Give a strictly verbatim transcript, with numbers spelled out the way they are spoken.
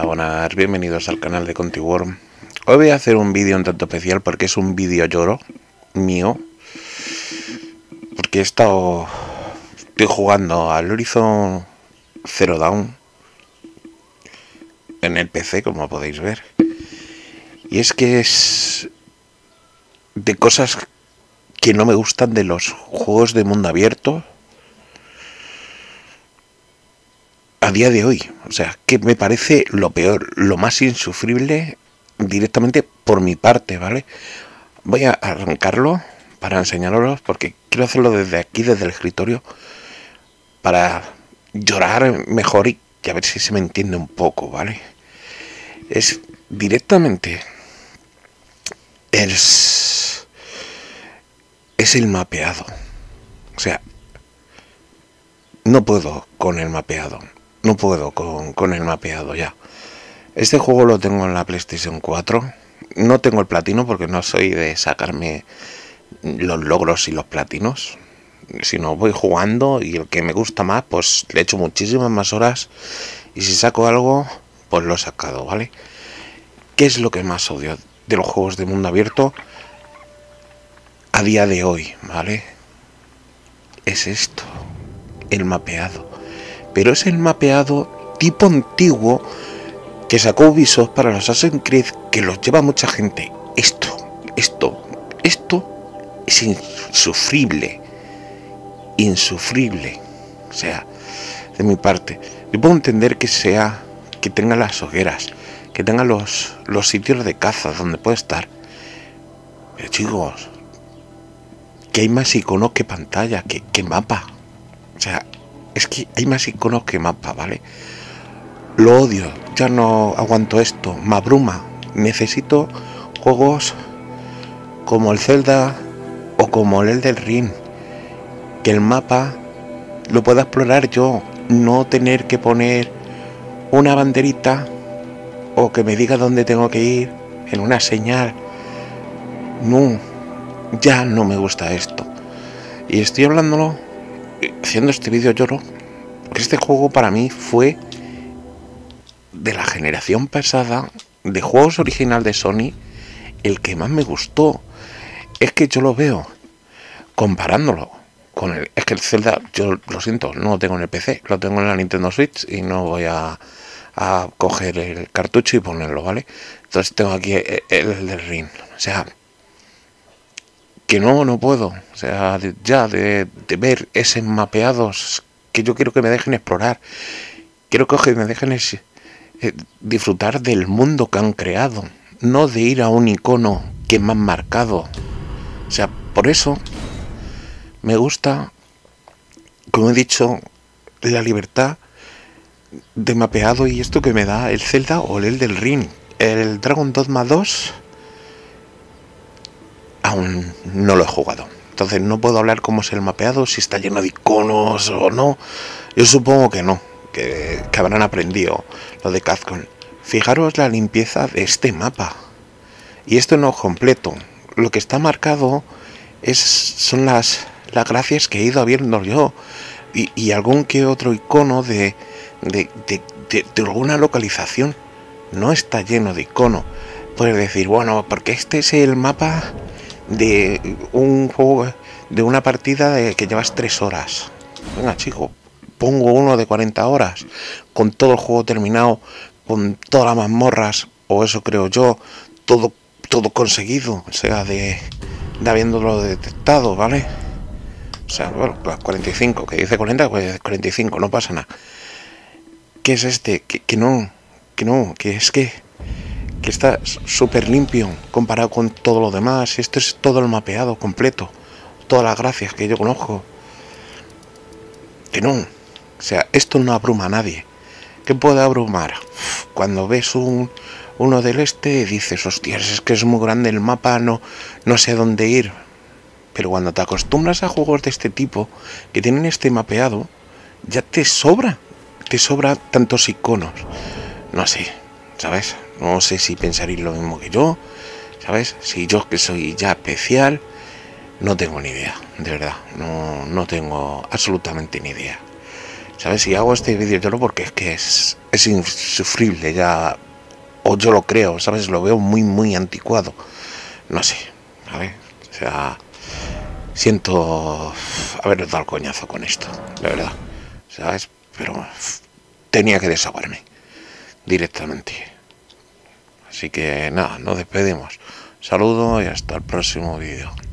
buenas, bienvenidos al canal de Contiworm. Hoy voy a hacer un vídeo un tanto especial porque es un vídeo lloro mío. Porque he estado... Estoy jugando al Horizon Zero Dawn en el P C, como podéis ver. Y es que es... de cosas que no me gustan de los juegos de mundo abierto a día de hoy. O sea, que me parece lo peor, lo más insufrible directamente por mi parte, ¿vale? Voy a arrancarlo para enseñaroslo porque quiero hacerlo desde aquí, desde el escritorio, para llorar mejor y que a ver si se me entiende un poco, ¿vale? Es directamente... Es... Es el mapeado. O sea, no puedo con el mapeado. No puedo con, con el mapeado ya. Este juego lo tengo en la PlayStation cuatro. No tengo el platino porque no soy de sacarme los logros y los platinos. Sino voy jugando y el que me gusta más, pues le echo muchísimas más horas. Y si saco algo, pues lo he sacado, ¿vale? ¿Qué es lo que más odio de los juegos de mundo abierto a día de hoy, ¿vale? Es esto, el mapeado. Pero es el mapeado tipo antiguo que sacó Ubisoft para los Assassin's Creed, que los lleva mucha gente. Esto, esto, esto es insufrible. Insufrible. O sea, de mi parte, yo puedo entender que sea, que tenga las hogueras, que tenga los, los sitios de caza donde puede estar. Pero chicos, que hay más iconos que pantalla, que, que mapa. O sea, es que hay más iconos que mapa, ¿vale? Lo odio, ya no aguanto esto, me abruma. Necesito juegos como el Zelda o como el Elden Ring, que el mapa lo pueda explorar yo, no tener que poner una banderita o que me diga dónde tengo que ir en una señal. No, ya no me gusta esto. Y estoy hablándolo, haciendo este vídeo lloro, porque este juego para mí fue de la generación pasada de juegos original de Sony el que más me gustó. Es que yo lo veo comparándolo con el... Es que el Zelda, yo lo siento, no lo tengo en el P C, lo tengo en la Nintendo Switch y no voy a, a coger el cartucho y ponerlo, ¿vale? Entonces tengo aquí el, el del Ring. O sea, que no, no puedo. O sea, de, ya de, de ver esos mapeados que yo quiero que me dejen explorar. Quiero que me dejen ese, eh, disfrutar del mundo que han creado. No de ir a un icono que me han marcado. O sea, por eso me gusta, como he dicho, la libertad de mapeado y esto que me da el Zelda o el Elden Ring. El Dragon Dogma dos aún no lo he jugado, entonces no puedo hablar cómo es el mapeado, si está lleno de iconos o no. Yo supongo que no, que, que habrán aprendido lo de Capcom. Fijaros la limpieza de este mapa. Y esto no es completo. Lo que está marcado es, son las, las gracias que he ido viendo yo. Y, y algún que otro icono de, de, de, de, de alguna localización. No está lleno de icono. Puedes decir, bueno, porque este es el mapa de un juego, de una partida de que llevas tres horas. Venga, chico, pongo uno de cuarenta horas, con todo el juego terminado, con todas las mazmorras, o eso creo yo, todo, todo conseguido, o sea, de, de habiéndolo detectado, ¿vale? O sea, bueno, las cuarenta y cinco, que dice cuarenta, pues cuarenta y cinco, no pasa nada. ¿Qué es este? Que, que no, que no, que es que que está súper limpio comparado con todo lo demás. Esto es todo el mapeado completo, todas las gracias que yo conozco. Que no, o sea, esto no abruma a nadie. ¿Qué puede abrumar? Cuando ves un uno del este y dices, hostias, es que es muy grande el mapa, no, no sé dónde ir. Pero cuando te acostumbras a juegos de este tipo, que tienen este mapeado, ya te sobra, te sobra tantos iconos. No sé, ¿sabes? No sé si pensaréis lo mismo que yo, ¿sabes? Si yo que soy ya especial, no tengo ni idea, de verdad, no, no tengo absolutamente ni idea. ¿sabes? Si hago este vídeo yo no, porque es que es, es insufrible ya, o yo lo creo, ¿sabes? Lo veo muy, muy anticuado. No sé, ¿vale? O sea, siento haber dado el coñazo con esto, de verdad, ¿sabes? Pero tenía que desahogarme directamente. Así que nada, nos despedimos. Saludo y hasta el próximo vídeo.